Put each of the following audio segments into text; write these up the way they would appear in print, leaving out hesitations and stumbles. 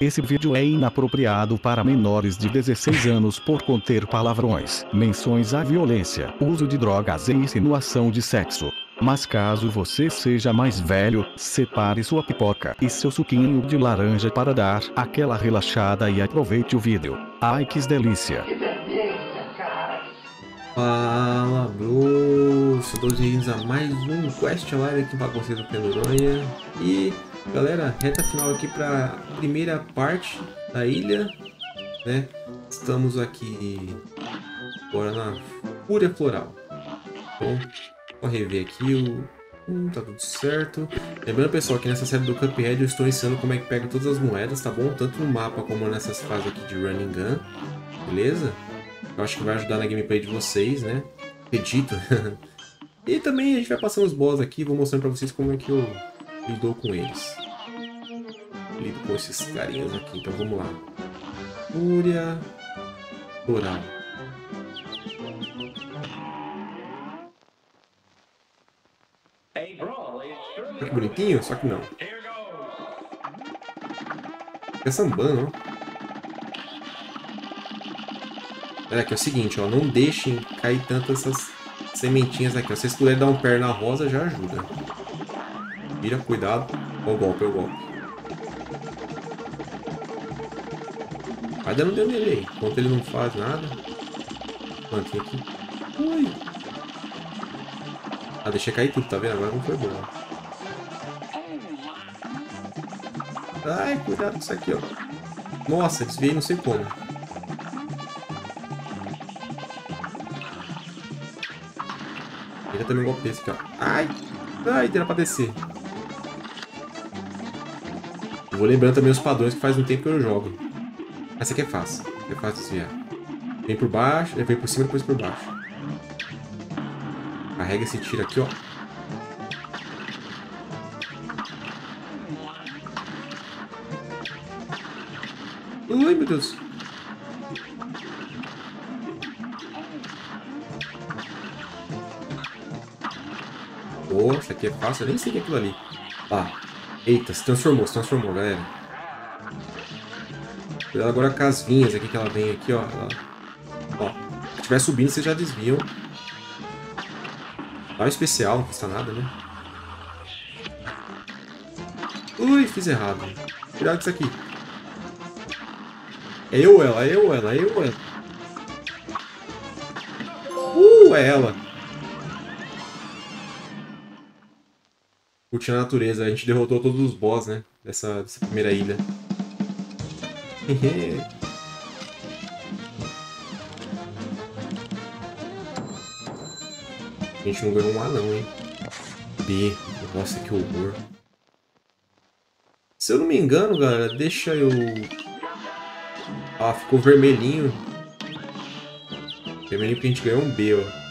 Esse vídeo é inapropriado para menores de 16 anos por conter palavrões, menções à violência, uso de drogas e insinuação de sexo. Mas caso você seja mais velho, separe sua pipoca e seu suquinho de laranja para dar aquela relaxada e aproveite o vídeo. Ai que delícia! Fala, bro! Sejam todos bem-vindos a mais um Quest Live aqui para vocês do Penuronha. E, galera, reta final aqui para a primeira parte da ilha, né? Estamos aqui agora na Fúria Floral. Então, vou rever aqui tá tudo certo. Lembrando, pessoal, que nessa série do Cuphead eu estou ensinando como é que pega todas as moedas, tá bom? Tanto no mapa como nessas fases aqui de Running Gun, beleza? Eu acho que vai ajudar na gameplay de vocês, né? Acredito. E também a gente vai passando os boss aqui, vou mostrando pra vocês como é que eu lido com eles. Lido com esses carinhas aqui, então vamos lá. Fúria Floral. Olha que bonitinho, só que não. Fica sambando, ó. Olha aqui, é o seguinte, ó, não deixem cair tanto essas sementinhas aqui, ó. Se vocês puderem dar um perna rosa, já ajuda. Vira, cuidado. Ó o golpe, ó o golpe. Vai dando dano nele aí. Enquanto ele não faz nada. Plantinha aqui. Ui. Ah, deixei cair tudo, tá vendo? Agora não foi bom. Ai, cuidado com isso aqui, ó. Nossa, desviei não sei como. Ele também um golpe desse aqui, ó. Ai! Ai, era pra descer. Eu vou lembrando também os padrões que faz um tempo que eu jogo. Essa aqui é fácil. É fácil desviar. Vem por baixo, vem por cima e depois por baixo. Carrega esse tiro aqui, ó. Ui, meu Deus. Boa, isso aqui é fácil, eu nem sei o que é aquilo ali. Lá. Eita, se transformou, galera. Cuidado agora com as vinhas aqui que ela vem aqui, ó. Ó, se estiver subindo, vocês já desviam. Dá um especial, não custa nada, né? Ui, fiz errado. Cuidado com isso aqui. É eu ou ela? É eu ou ela? É eu ou ela? É ela. Curtindo a natureza, a gente derrotou todos os boss, né? Dessa primeira ilha. A gente não ganhou um anão, hein? B. Nossa, que horror. Se eu não me engano, galera, deixa eu... Ah, ficou vermelhinho. Vermelhinho porque a gente ganhou um B, ó.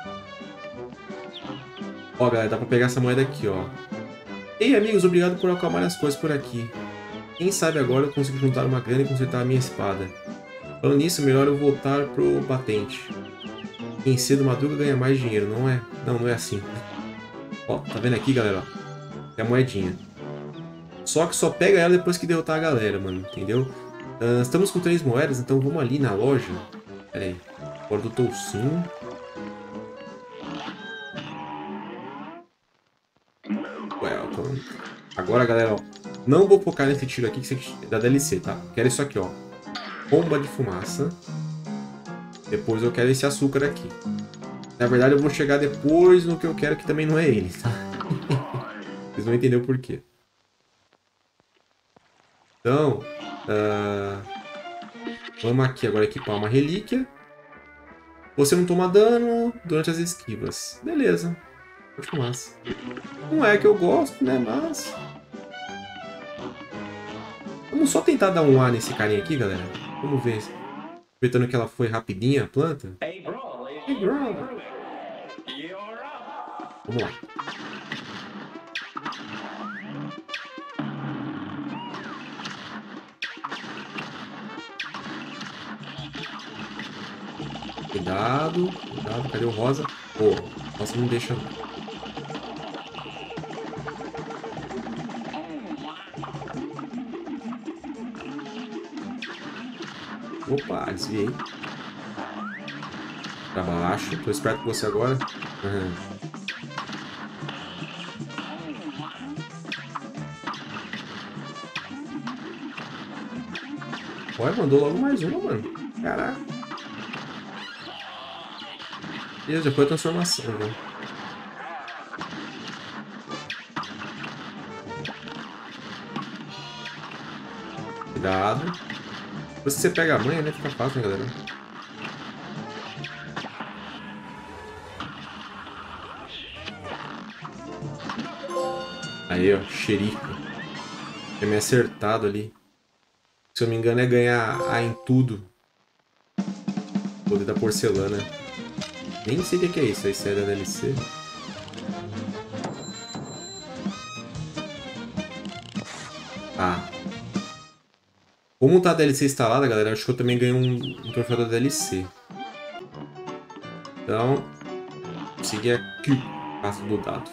Ó, galera, dá pra pegar essa moeda aqui, ó. Ei, amigos, obrigado por acalmar as coisas por aqui. Quem sabe agora eu consigo juntar uma grana e consertar a minha espada. Falando nisso, melhor eu voltar pro batente. Quem cedo madruga ganha mais dinheiro, não é? Não, não é assim. Ó, tá vendo aqui, galera? É a moedinha. Só que só pega ela depois que derrotar a galera, mano, entendeu? Estamos com 3 moedas, então vamos ali na loja. Pera aí. Fora do toucinho. Welcome. Agora, galera, ó. Não vou focar nesse tiro aqui, que isso aqui é da DLC, tá? Quero isso aqui, ó. Bomba de fumaça. Depois eu quero esse açúcar aqui. Na verdade, eu vou chegar depois no que eu quero, que também não é ele, tá? Vocês vão entender o porquê. Então, vamos aqui agora equipar uma relíquia. Você não toma dano durante as esquivas. Beleza. Pode fumaça. Não é que eu gosto, né? Mas... Vamos só tentar dar um A nesse carinha aqui, galera. Vamos ver. Aproveitando que ela foi rapidinha, a planta. Hey, bro. Vamos lá. Cuidado, cuidado. Cadê o rosa? Pô, o rosa não deixa... Opa, desviei. Pra baixo. Tô esperto com você agora. Uhum. Olha, mandou logo mais uma, mano. Caraca. Deus, já foi a transformação, velho. Cuidado. Depois que você pega a manha, né? Fica fácil, né, galera? Aí, ó. Xerife. Tinha me acertado ali. Se eu não me engano, é ganhar A em tudo. Poder da porcelana. Nem sei o que é isso. Isso é da DLC. Ah. Como tá a DLC instalada, galera, acho que eu também ganhei um troféu da DLC. Então, vou seguir aqui o passo do dado.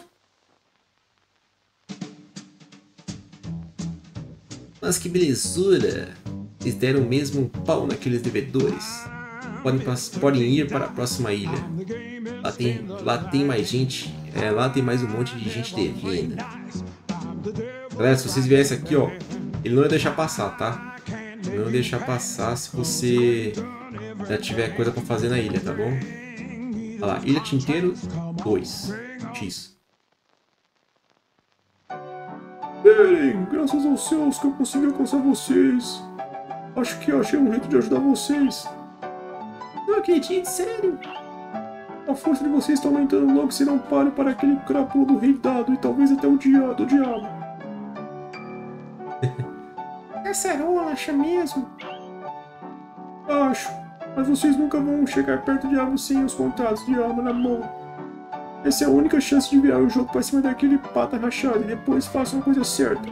Mas que belezura! Eles deram mesmo um pau naqueles devedores. Podem ir para a próxima ilha. Lá tem mais gente. Lá tem mais um monte de gente devendo. Galera, se vocês viessem aqui, ó, ele não ia deixar passar, tá? Não deixar passar se você já tiver coisa pra fazer na ilha, tá bom? Olha lá, Ilha Tinteiro 2. X. Eren, graças aos céus que eu consegui alcançar vocês. Acho que achei um jeito de ajudar vocês. Não acredito, sério? A força de vocês está aumentando logo se não pare para aquele crápula do rei dado e talvez até o dia do diabo. Caçarola, acha mesmo? Acho, mas vocês nunca vão chegar perto de algo sem os contratos de arma na mão. Essa é a única chance de virar o jogo para cima daquele pata rachado e depois façam a coisa certa.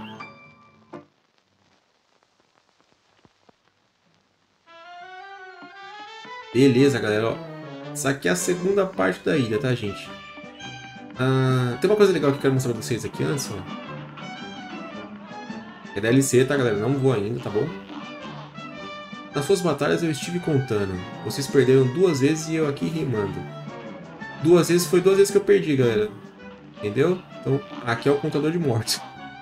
Beleza, galera, ó. Essa aqui é a segunda parte da ilha, tá, gente? Tem uma coisa legal que eu quero mostrar pra vocês aqui antes, ó. É DLC, tá, galera? Não vou ainda, tá bom? Nas suas batalhas eu estive contando. Vocês perderam 2 vezes e eu aqui rimando. 2 vezes foi 2 vezes que eu perdi, galera. Entendeu? Então, aqui é o contador de mortes.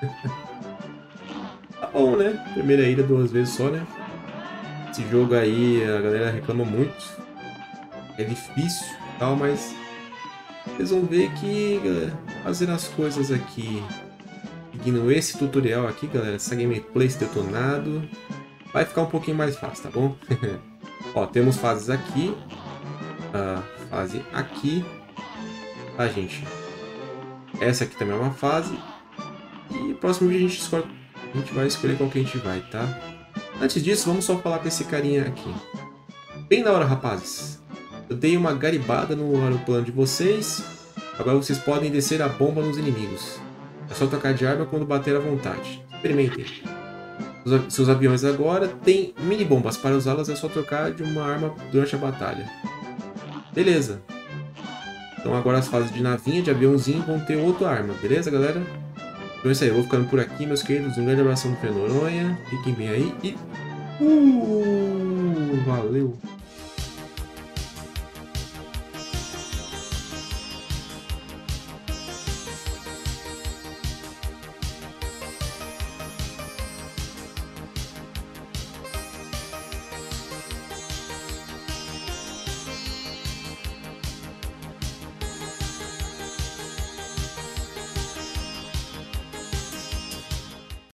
Tá bom, né? Primeira ilha 2 vezes só, né? Esse jogo aí, a galera reclama muito. É difícil e tal, mas... vocês vão ver que, galera, fazendo as coisas aqui... seguindo esse tutorial aqui, galera, essa gameplay, esse detonado, vai ficar um pouquinho mais fácil, tá bom? Ó, temos fases aqui, fase aqui, tá, gente? Essa aqui também é uma fase, e próximo vídeo a gente vai escolher qual que a gente vai, tá? Antes disso, vamos só falar com esse carinha aqui. Bem na hora, rapazes. Eu dei uma garibada no aeroplano de vocês, agora vocês podem descer a bomba nos inimigos. É só trocar de arma quando bater à vontade. Experimentem. Seus aviões agora têm mini bombas. Para usá-las é só trocar de uma arma durante a batalha. Beleza. Então agora as fases de navinha, de aviãozinho vão ter outra arma. Beleza, galera? Então é isso aí. Eu vou ficando por aqui, meus queridos. Um grande abração do Pé Noronha. Fiquem bem aí e... valeu!